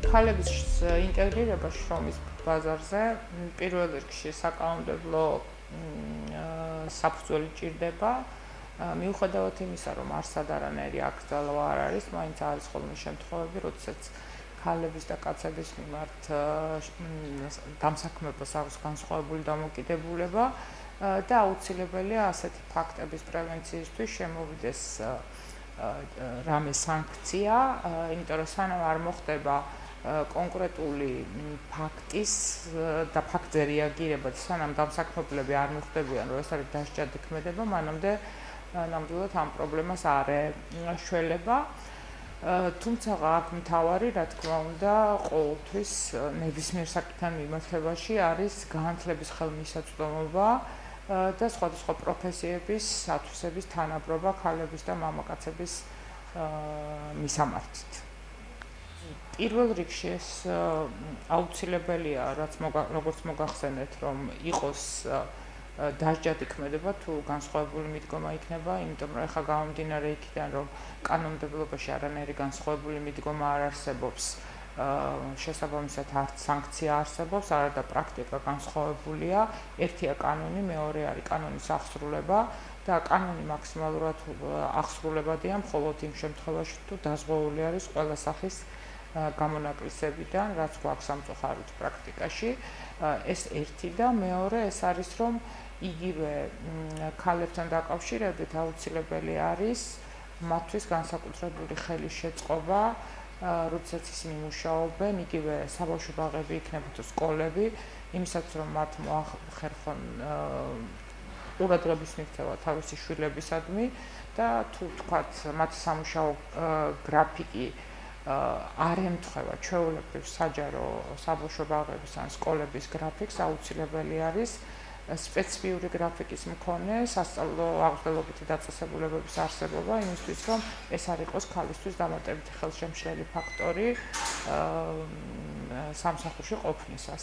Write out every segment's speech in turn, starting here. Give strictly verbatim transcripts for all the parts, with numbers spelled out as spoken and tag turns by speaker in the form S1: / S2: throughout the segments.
S1: ხალების ინტეგრირება შრომის ბაზარზე პირველ რიგში საკანონმდებლო საფუძველი ჭირდება, მიუხედავად იმისა, რომ არსად არანაირი აკრძალვა არ არის, მაინც არის ხოლმე შემთხვევები, როდესაც ქალების და კაცების მიმართ დამსაქმებას აქვს განსხვავებული დამოკიდებულება და აუცილებელია ასეთი ფაქტების პრევენციისთვის შემოვიდეს რამე სანქცია, იმიტომ რომ სანამ არ მოხდება კონკრეტული ფაქტის და ფაქტზე რეაგირება, სანამ დამსაქმებლები არ მიხვდებიან, რომ ეს არის დასჯადი ქმედება, მანამდე ნამდვილად ამ პრობლემას არ ეშველება. თუმცა აქ მთავარი, რა თქმა უნდა, ყოველთვის ნებისმიერ საკითხთან მიმართებაში არის განათლების ხელმისაწვდომობა და სხვადასხვა პროფესიების ათვისების თანაბრობა ქალების და მამაკაცების მისამართით. პირველ რიგში ეს აუცილებელია, რაც როგორც მოგახსენეთ, რომ იყოს დასჯადი ქმედება თუ განსხვავებული მიდგომა იქნება, იმიტომ რომ ახლა გამომდინარე იქიდან, რომ კანონმდებლობაში არანაირი განსხვავებული მიდგომა არ არსებობს, შესაბამისად არც სანქცია არსებობს, არა და პრაქტიკა განსხვავებულია, ერთია კანონი, მეორე არის კანონის აღსრულება და კანონი მაქსიმალურად აღსრულებადია მხოლოდ იმ შემთხვევაში, თუ დაზღვეული არის ყველა სახის გამონაკლისებიდან, რაც გვაქვს სამწუხაროდ პრაქტიკაში. ეს ერთი და მეორე ეს არის, რომ იგივე ქალებთან დაკავშირებით აუცილებელი არის მათთვის განსაკუთრებული ხელის შეწყობა, როდესაც ისინი მუშაობენ, იგივე საბავშვო ბაღები იქნება თუ სკოლები, იმისათვის რომ მათ მოახერხონ ყურადღების მიქცევა თავისი შვილებისადმი და თუ თქვათ მათ სამუშაო გრაფიკი არ ემთხვევა ჩვეულებრივ საჯარო საბავშვო ბაღების ან სკოლების გრაფიკს, აუცილებელი არის სპეციფიური გრაფიკის მქონე სასწავლო აღზრდელობითი დაწესებულებების არსებობა, იმისთვის რომ ეს არ იყოს ქალისთვის დამატებითი ხელშემშლელი ფაქტორი სამსახურში ყოფნისას.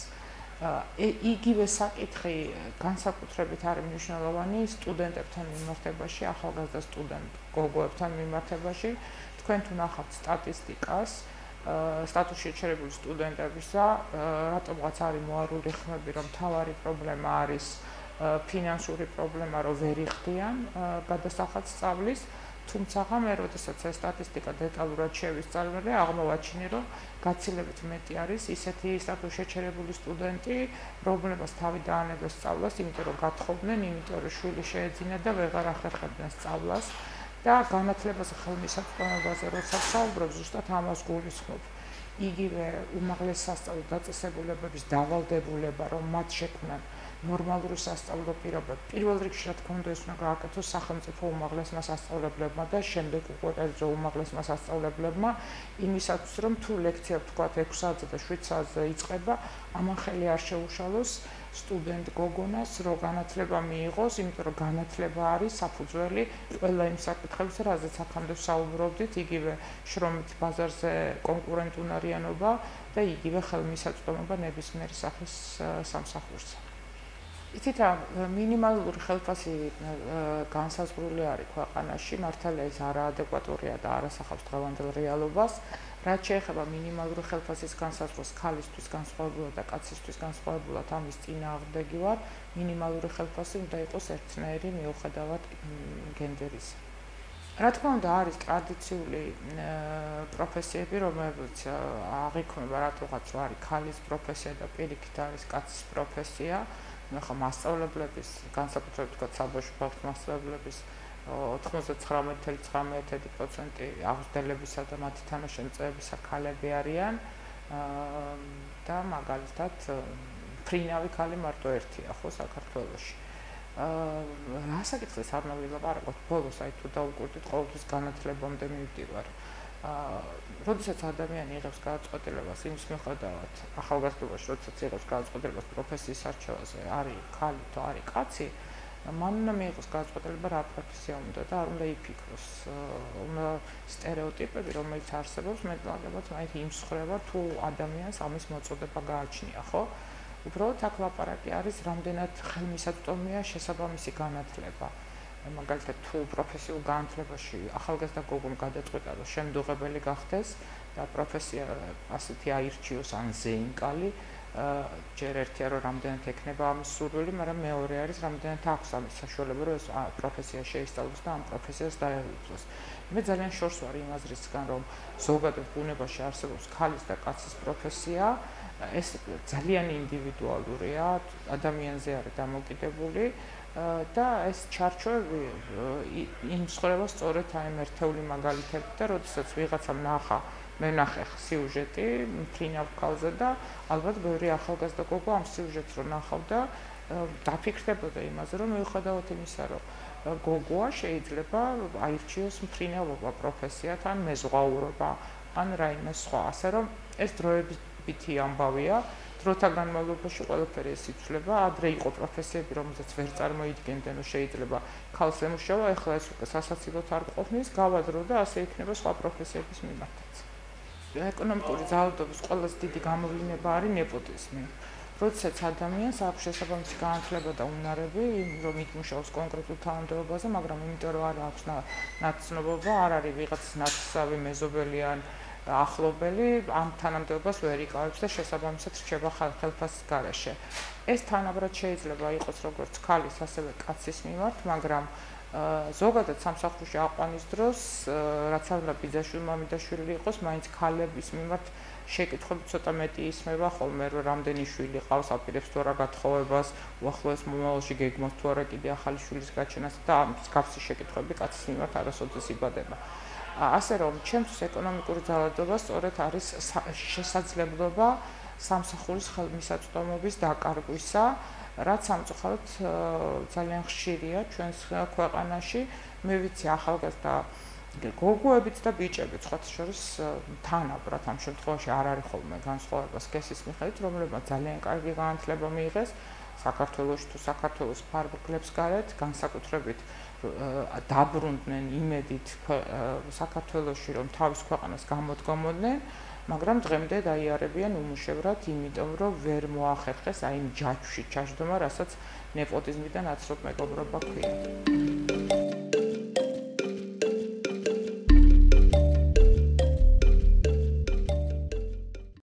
S1: იგივე საკითხი განსაკუთრებით არის მნიშვნელოვანი სტუდენტებთან მიმართებაში, ახალგაზრდა სტუდენტ გოგოებთან მიმართებაში. თქვენ თუ ნახავთ სტატისტიკას, სტატუსში შეჩერებული სტუდენტებისა, რატომღაც არის მოარული ხმები, რომ მთავარი პრობლემა არის ფინანსური პრობლემა, რომ ვერ იხდიან გადასახად სწავლის, თუმცა მე როდესაც ეს სტატისტიკა დეტალურად შევისწავლე, აღმოვაჩინე, რომ გაცილებით მეტი არის ისეთი სტატუსში შეჩერებული სტუდენტი, რომლებსაც თავი დაანებეს სწავლას, იმიტომ რომ გათხოვდნენ, იმიტომ რომ შვილი შეეძინა და ვეღარ ახერხებდნენ სწავლას. და განათლებაზე ხელმისაწვდომობაზე როცა ვსაუბრობ, ზუსტად ამას გულისხმობ. იგივე უმაღლეს სასწავლო დაწესებულებების დავალდებულება, რომ მათ შექმნან ნორმალური სასწავლო პირობები. პირველ რიგში, რა თქმა უნდა, ეს უნდა გააკეთოს სახელმწიფო უმაღლესმა სასწავლებლებმა და შემდეგ უკვე კერძო უმაღლესმა სასწავლებლებმა, იმისათვის, რომ თუ ლექცია ვთქვათ ექვს საათზე და შვიდ საათზე იწყება, ამან ხელი არ შეუშალოს სტუდენტ გოგონას, რომ განათლება მიიღოს, იმიტომ რომ განათლება არის საფუძველი ყველა იმ საკითხებზე, რაზეც აქამდე ვსაუბრობდით, იგივე შრომით ბაზარზე კონკურენტუნარიანობა და იგივე ხელმისაწვდომობა ნებისმიერი სახის სამსახურზე. იცით რა, მინიმალური ხელფასი განსაზღვრული არის ქვეყანაში, მართალია ეს არაადეკვატურია და არასახავს დღევანდელ რეალობას. რაც შეეხება მინიმალური ხელფასის განსაზღვრას ქალისთვის განსხვავებულად და კაცისთვის განსხვავებულად ამის წინააღმდეგი ვარ, მინიმალური ხელფასი უნდა იყოს ერთნაირი მიუხედავად გენდერის. რა თქმა უნდა, არის ტრადიციული პროფესიები, რომლებიც აღიქმება რატოღაც რომ არის ქალის პროფესია და პირიქით არის კაცის პროფესია. ახლა მასწავლებლების, განსაკუთრებით თქვა საბავშვო ბაღის მასწავლებლების ოთხმოცდათვრამეტი წუთი ცხრამეტი პროცენტი აღზრდებისა და მათი თანაშემწეებისა ქალები არიან და მაგალითად ფრინავი ქალი მარტო ერთია ხო საქართველოში. რა საკითხის არ ნავლაპარაკობთ ბოლოს, აი თუ დაუკვირდით, ყოველთვის განათლებამდე მივდივარ. როდესაც ადამიანი იღებს გადაწყვეტილებას იმის მიუხედავად ახალგაზრდობაში, როდესაც იღებს გადაწყვეტილებას პროფესიის არჩევაზე, არის ქალი თუ არის კაცი, მან უნდა მიიღოს გადაწყვეტილება რა პროფესია უნდა და არ უნდა იფიქროს. უნდა სტერეოტიპები, რომელიც არსებობს, მეტნაკლებად მაინც იმსხვრევა თუ ადამიანს ამის მოწოდება გააჩნია, ხო? უბრალოდ აქ ლაპარაკი არის, რამდენად ხელმისაწვდომია შესაბამისი განათლება. მაგალითად თუ პროფესიულ განათლებაში ახალგაზრდა გოგომ გადაწყვეტა რომ შემდუღებელი გახდეს და პროფესია ასეთი აირჩიოს ან ზეინკალი ჯერ ერთია რომ რამდენად ექნება ამის სურვილი, მაგრამ მეორე არის რამდენად აქვს ამის საშუალება რომ ეს პროფესია შეისწავლოს და ამ პროფესიას დაეუფლოს. მე ძალიან შორს ვარ იმ აზრისგან რომ ზოგადად ბუნებაში არსებობს ქალის და კაცის პროფესია, ეს ძალიან ინდივიდუალურია, ადამიანზე არის დამოკიდებული და ეს ჩარჩოები იმ მსხვერპლს სწორედ აი ამ ერთეული მაგალითები და როდესაც ვიღაცამ ნახა მე ნახე სიუჟეტი მფრინავ ქალზე და ალბათ ბევრი ახალგაზრდა გოგო ამ სიუჟეტს რო ნახავდა დაფიქრდებოდა იმაზე რომ მიუხედავად იმისა რომ გოგოა შეიძლება აირჩიოს მფრინავობა პროფესიად ან მეზღვაურობა ან რაიმე სხვა ასე რომ ეს დროებითი ამბავია დროთა განმავლობაში ყველაფერი ეს იცვლება ადრე იყო პროფესიები რომელსაც ვერ წარმოიდგენდნენ რომ შეიძლება ქალს ემუშავა ეხლა ეს უკვე სასაცილოდ არ ყოფნის გავადრო და ასე იქნება სხვა პროფესიების მიმართაც ეკონომიკური ძალადობის ყველაზე დიდი გამოვლინება არის ნეპოტიზმი. როდესაც ადამიანს აქვს შესაბამისი განათლება და უნარები, რომ იმუშაოს კონკრეტულ თანამდებობაზე, მაგრამ იმიტომ რომ არ აქვს ნაცნობობა, არ არის ვიღაც ნაცსავი მეზობელი ან ახლობელი, ამ თანამდებობას ვერ იკავებს და შესაბამისად რჩება ხელფასის გარეშე. ეს თანაბრად შეიძლება იყოს როგორც ქალის, ასევე კაცის მიმართ, მაგრამ ზოგადად სამსახურში აყვანის დროს, რაც არა ბიძაშვილი, მამიდაშვილი იყოს, მაინც ქალების მიმართ შეკითხვები ცოტა მეტი ისმება ხოლმე, რომ რამდენი შვილი ყავს, აპირებს თუ არა გათხოვებას, უახლოეს მომავალში გეგმავს თუ არა კიდე ახალი შვილის გაჩენას და ამ მსგავსი შეკითხვები კაცის მიმართ არასოდეს იბადება. ასე რომ, ჩემთვის ეკონომიკური ძალადობა სწორედ არის შესაძლებლობა სამსახურის ხელმისაწვდომობის დაკარგვისა, რაც სამწუხაროდ ძალიან ხშირია ჩვენს ქვეყანაში. მე ვიცი ახალგაზრდა გოგოებიც და ბიჭებიც სხვათა შორის თანაბრად ამ შემთხვევაში არ არის ხოლმე განსხვავება სქესის მიხედვით, რომლებმაც ძალიან კარგი განათლება მიიღეს საქართველოში თუ საქართველოს ფარგლებს გარეთ, განსაკუთრებით დაბრუნდნენ იმედით საქართველოში რომ თავის ქვეყანას გამოდგომოდნენ, მაგრამ დღემდე დაიარებიან უმუშევრად, იმიტომ რომ ვერ მოახერხეს აი იმ ჯაჭვში ჩაჯდომა, რასაც ნეპოტიზმი და ნაცნობ მეგობრობა ქვია.